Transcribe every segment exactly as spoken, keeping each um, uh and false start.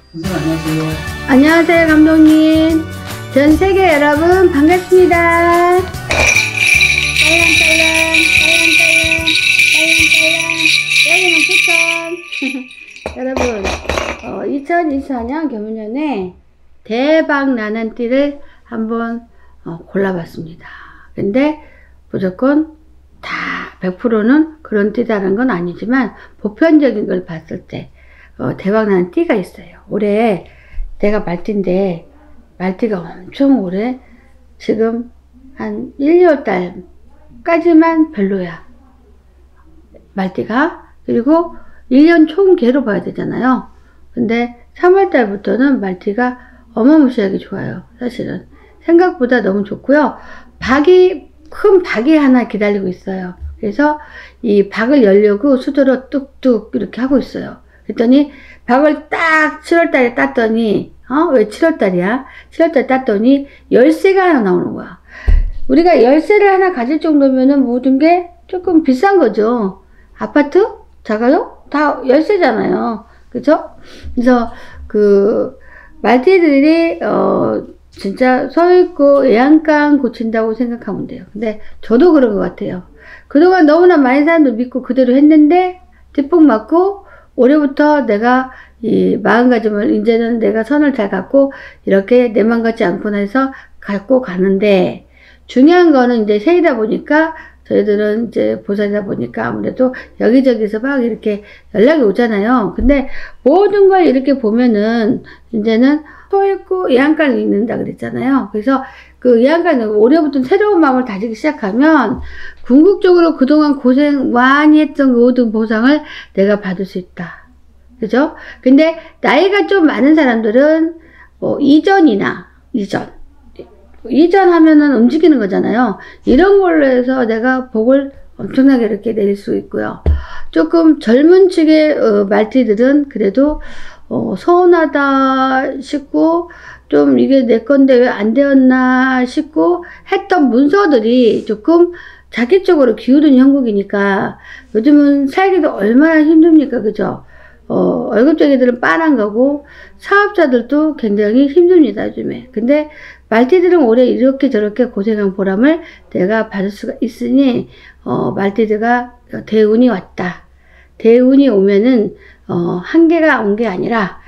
선생님 안녕하세요. 안녕하세요, 감독님. 전 세계 여러분 반갑습니다. 딸랑딸랑, 딸랑딸랑, 딸랑딸랑, 딸랑은 부천. 여러분, 어, 이천이십사 년 경운년에 대박 나는 띠를 한번 어, 골라봤습니다. 근데 무조건 다 백 퍼센트는 그런 띠다는 건 아니지만 보편적인 걸 봤을 때 어, 대박 나는 띠가 있어요. 올해 내가 말띠인데 말띠가 엄청 오래 지금 한 일, 이월 달까지만 별로야. 말띠가. 그리고 일 년 총계로 봐야 되잖아요. 근데 삼월 달부터는 말띠가 어마무시하게 좋아요. 사실은. 생각보다 너무 좋고요. 박이, 큰 박이 하나 기다리고 있어요. 그래서 이 박을 열려고 수도로 뚝뚝 이렇게 하고 있어요. 그랬더니 박을 딱 칠월 달에 땄더니 어? 왜 칠월 달이야? 칠월 달에 땄더니 열쇠가 하나 나오는 거야. 우리가 열쇠를 하나 가질 정도면은 모든 게 조금 비싼 거죠. 아파트? 작아요? 다 열쇠잖아요. 그죠? 그래서 그 말띠들이 어 진짜 서있고 애양간 고친다고 생각하면 돼요. 근데 저도 그런 것 같아요. 그동안 너무나 많은 사람들 믿고 그대로 했는데 뒷북 맞고 올해부터 내가 이 마음가짐을 이제는 내가 선을 잘 갖고 이렇게 내 맘 같지 않구나 해서 갖고 가는데 중요한 거는 이제 새이다 보니까 저희들은 이제 보살이다 보니까 아무래도 여기저기서 막 이렇게 연락이 오잖아요. 근데 모든 걸 이렇게 보면은 이제는 소 있고 애양간을 읽는다 그랬잖아요. 그래서 그 애양간을 올해부터 새로운 마음을 다지기 시작하면 궁극적으로 그동안 고생 많이 했던 그 모든 보상을 내가 받을 수 있다. 그죠? 근데 나이가 좀 많은 사람들은 뭐 이전이나 이전 이전 하면은 움직이는 거잖아요. 이런 걸로 해서 내가 복을 엄청나게 이렇게 내릴 수 있고요. 조금 젊은 층의 어, 말띠들은 그래도 어, 서운하다 싶고 좀 이게 내 건데 왜 안 되었나 싶고 했던 문서들이 조금 자기 쪽으로 기울은 형국이니까 요즘은 살기도 얼마나 힘듭니까? 그죠? 어, 월급쟁이들은 빤한 거고 사업자들도 굉장히 힘듭니다. 요즘에. 근데 말띠들은 올해 이렇게 저렇게 고생한 보람을 내가 받을 수가 있으니 어, 말띠들과 대운이 왔다. 대운이 오면은 어, 한 개가 온 게 아니라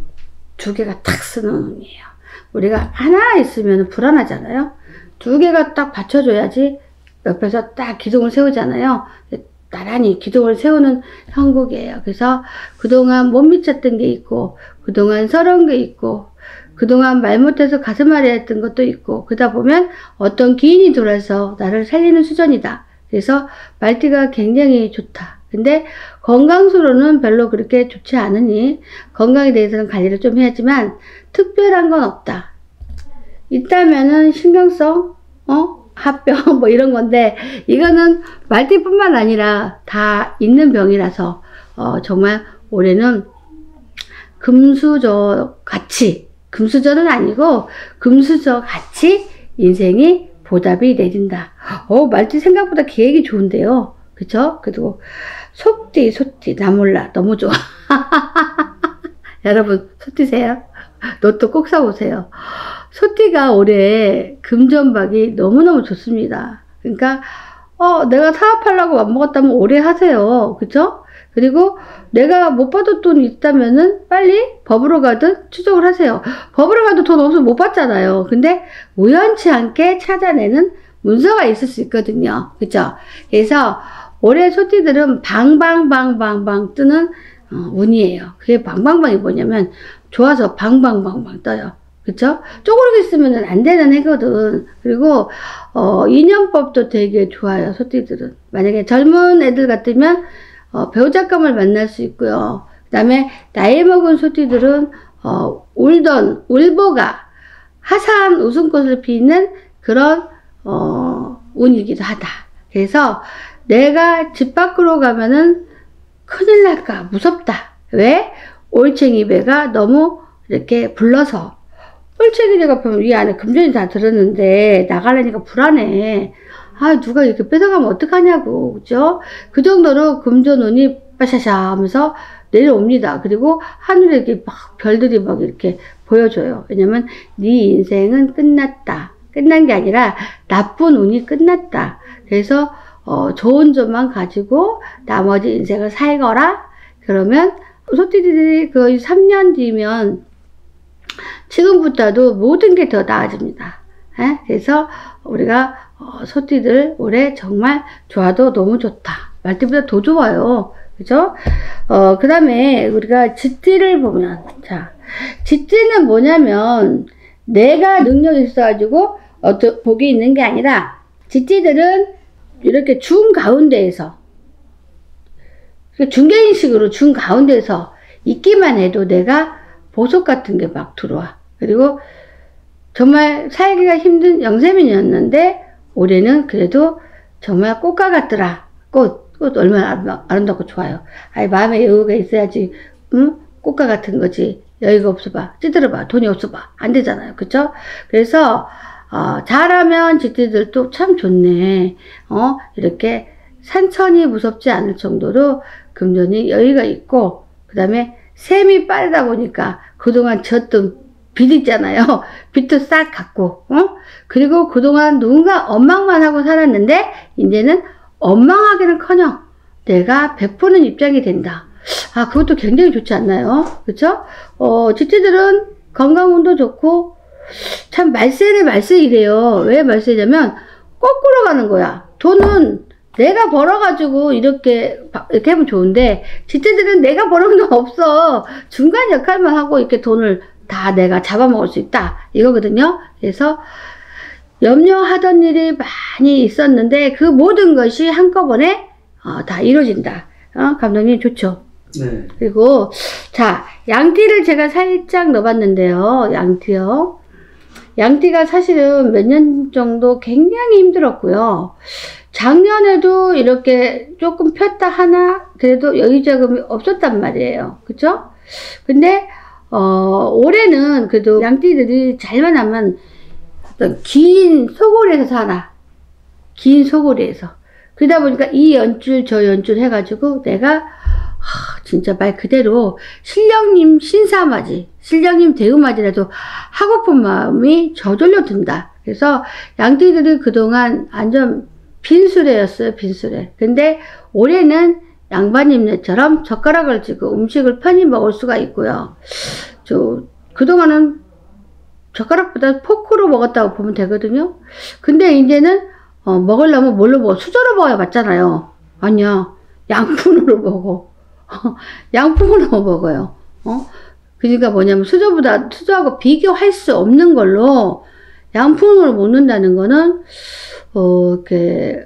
두 개가 탁 쓰는 운이에요. 우리가 하나 있으면 불안하잖아요. 두 개가 딱 받쳐줘야지 옆에서 딱 기둥을 세우잖아요. 나란히 기둥을 세우는 형국이에요. 그래서 그동안 못 미쳤던 게 있고 그동안 서러운 게 있고 그동안 말 못해서 가슴앓이 했던 것도 있고 그러다 보면 어떤 기인이 돌아서 나를 살리는 수준이다. 그래서 말띠가 굉장히 좋다. 근데 건강수로는 별로 그렇게 좋지 않으니 건강에 대해서는 관리를 좀 해야지만 특별한 건 없다. 있다면은 신경성, 어? 합병 뭐 이런 건데 이거는 말띠뿐만 아니라 다 있는 병이라서 어, 정말 올해는 금수저 같이 금수저는 아니고 금수저 같이 인생이 보답이 내린다. 어, 말띠 생각보다 계획이 좋은데요. 그쵸? 그리고 소띠 소띠 나 몰라 너무 좋아. 여러분 소띠세요? 로또 꼭 사보세요. 소띠가 올해 금전박이 너무너무 좋습니다. 그러니까 어 내가 사업하려고 맘먹었다면 올해 하세요. 그쵸? 그리고 내가 못 받을 돈이 있다면은 빨리 법으로 가든 추적을 하세요. 법으로 가도 돈 없으면 못 받잖아요. 근데 우연치 않게 찾아내는 문서가 있을 수 있거든요. 그쵸? 그래서 올해 소띠들은 방방방방방 뜨는 어, 운이에요. 그게 방방방이 뭐냐면 좋아서 방방방방 떠요. 그쵸? 쪼그리고 있으면 안 되는 해거든. 그리고 어, 인연법도 되게 좋아요. 소띠들은. 만약에 젊은 애들 같으면 어, 배우자감을 만날 수 있고요. 그 다음에 나이 먹은 소띠들은 어, 울던 울보가 화사한 웃음꽃을 피는 그런 어, 운이기도 하다. 그래서 내가 집 밖으로 가면은 큰일 날까 무섭다. 왜? 올챙이배가 너무 이렇게 불러서 올챙이배가 보면 위 안에 금전이 다 들었는데 나가려니까 불안해. 아 누가 이렇게 뺏어가면 어떡하냐고. 그죠? 그 정도로 금전운이 빠샤샤 하면서 내려옵니다. 그리고 하늘에 이렇게 막 별들이 막 이렇게 보여줘요. 왜냐면 네 인생은 끝났다. 끝난 게 아니라 나쁜 운이 끝났다. 그래서 어, 좋은 점만 가지고 나머지 인생을 살거라. 그러면 소띠들이 거의 삼 년 뒤면 지금부터도 모든 게 더 나아집니다. 에? 그래서 우리가 어, 소띠들 올해 정말 좋아도 너무 좋다. 말띠보다 더 좋아요. 그죠? 어, 그 다음에 우리가 쥐띠를 보면, 자, 쥐띠는 뭐냐면 내가 능력이 있어가지고 어떤 복이 있는 게 아니라 쥐띠들은 이렇게 중 가운데에서 중개인식으로 중 가운데에서 있기만 해도 내가 보석 같은 게 막 들어와. 그리고 정말 살기가 힘든 영세민이었는데 올해는 그래도 정말 꽃과 같더라. 꽃, 꽃 얼마나 아름답고 좋아요. 아이, 마음에 여유가 있어야지, 응? 꽃과 같은 거지. 여유가 없어봐. 찌들어봐. 돈이 없어봐. 안 되잖아요. 그쵸? 그래서, 어, 잘하면 쥐띠들도 참 좋네. 어, 이렇게 산천이 무섭지 않을 정도로 금전이 여유가 있고, 그 다음에 셈이 빠르다 보니까 그동안 졌던 빚 있잖아요. 빚도 싹 갚고, 어? 그리고 그동안 누군가 원망만 하고 살았는데, 이제는 원망하기는 커녕 내가 베푸는 입장이 된다. 아, 그것도 굉장히 좋지 않나요? 그쵸? 어, 쥐띠들은 건강운도 좋고, 참 말세네 말세이래요. 왜 말세냐면, 거꾸로 가는 거야. 돈은 내가 벌어가지고 이렇게, 이렇게 하면 좋은데, 쥐띠들은 내가 버는 돈 없어. 중간 역할만 하고 이렇게 돈을 다 내가 잡아먹을 수 있다. 이거거든요. 그래서, 염려하던 일이 많이 있었는데, 그 모든 것이 한꺼번에, 어, 다 이루어진다. 어, 감독님 좋죠? 네. 그리고, 자, 양띠를 제가 살짝 넣어봤는데요. 양띠요. 양띠가 사실은 몇 년 정도 굉장히 힘들었고요. 작년에도 이렇게 조금 폈다 하나 그래도 여유자금이 없었단 말이에요. 그쵸? 근데 어 올해는 그래도 양띠들이 잘만 하면 어떤 긴 소골에서 살아. 긴 소골에서. 그러다 보니까 이 연줄 저 연줄 해가지고 내가 하, 진짜 말 그대로 신령님 신사맞이 신령님 대우맞이라도 하고픈 마음이 저절로 든다. 그래서 양띠들이 그동안 완전 빈수레였어요. 빈수레. 근데 올해는 양반님네처럼 젓가락을 쥐고 음식을 편히 먹을 수가 있고요. 저 그동안은 젓가락보다 포크로 먹었다고 보면 되거든요. 근데 이제는 어, 먹으려면 뭘로 먹어? 수저로 먹어야 맞잖아요. 아니야. 양푼으로 먹어. 양푼으로 먹어요. 어? 그러니까 뭐냐면 수저보다 수저하고 비교할 수 없는 걸로 양푼으로 먹는다는 거는 어, 이렇게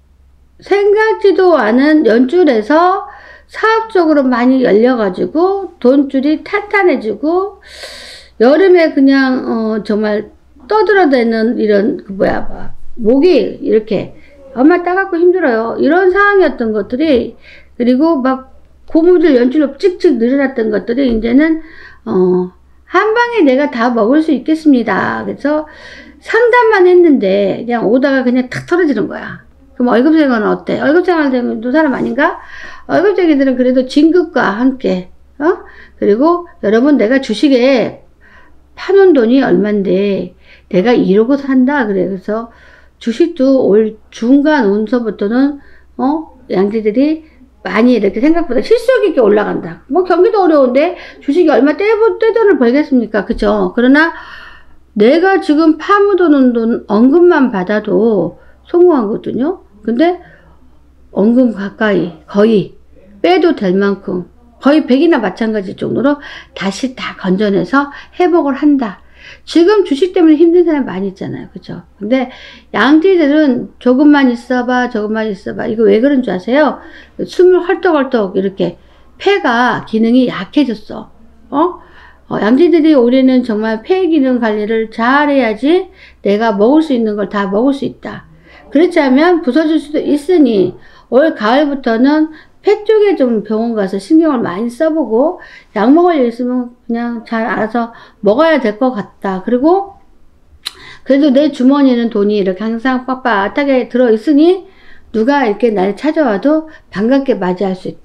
생각지도 않은 연줄에서 사업적으로 많이 열려가지고 돈줄이 탄탄해지고 여름에 그냥 어, 정말 떠들어대는 이런 그 뭐야 뭐, 목이 이렇게 엄마 따갑고 힘들어요. 이런 상황이었던 것들이 그리고 막 고무줄 연줄로 찍찍 늘어났던 것들이 이제는 어, 한 방에 내가 다 먹을 수 있겠습니다. 그래서 상담만 했는데 그냥 오다가 그냥 탁 털어지는 거야. 그럼 월급생활은 어때? 월급생활 되면 또 사람 아닌가? 월급쟁이들은 그래도 진급과 함께 어? 그리고 여러분 내가 주식에 파는 돈이 얼만데 내가 이러고 산다. 그래서 주식도 올 중간 운서부터는 어? 양띠들이 많이 이렇게 생각보다 실속 있게 올라간다. 뭐 경기도 어려운데 주식이 얼마 떼돈, 떼돈을 벌겠습니까? 그죠? 그러나 내가 지금 파묻어놓은 돈 언금만 받아도 성공하거든요. 근데 언금 가까이 거의 빼도 될 만큼 거의 백이나 마찬가지 정도로 다시 다 건져내서 회복을 한다. 지금 주식 때문에 힘든 사람 많이 있잖아요. 그죠? 근데 양띠들은 조금만 있어봐 조금만 있어봐 이거 왜 그런 줄 아세요? 숨을 헐떡헐떡 이렇게 폐가 기능이 약해졌어. 어? 어, 양띠들이 올해는 정말 폐 기능 관리를 잘 해야지 내가 먹을 수 있는 걸 다 먹을 수 있다. 그렇지 않으면 부서질 수도 있으니 올 가을부터는 폐 쪽에 좀 병원 가서 신경을 많이 써보고 약 먹을 일 있으면 그냥 잘 알아서 먹어야 될 것 같다. 그리고 그래도 내 주머니에는 돈이 이렇게 항상 빡빡하게 들어있으니 누가 이렇게 날 찾아와도 반갑게 맞이할 수 있다.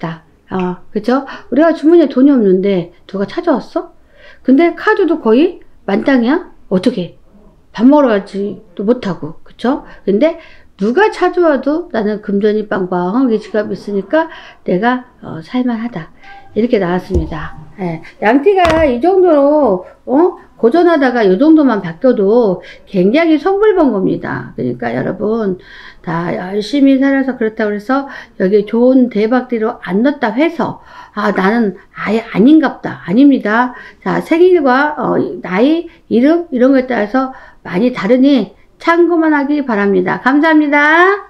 어, 그쵸? 우리가 주머니에 돈이 없는데 누가 찾아왔어? 근데 카드도 거의 만땅이야? 어떻게? 밥 먹으러 가지도 못하고, 그쵸? 근데 누가 찾아와도 나는 금전이 빵빵하게 지갑이 있으니까 내가 어, 살만하다. 이렇게 나왔습니다. 예, 양띠가 이 정도로 어? 고전하다가 이 정도만 바뀌어도 굉장히 성불 본 겁니다. 그러니까 여러분 다 열심히 살아서 그렇다고 해서 여기 좋은 대박대로 안 넣었다 해서 아 나는 아예 아닌갑다. 아닙니다. 자 생일과 어, 나이, 이름 이런 거에 따라서 많이 다르니 참고만 하기 바랍니다. 감사합니다.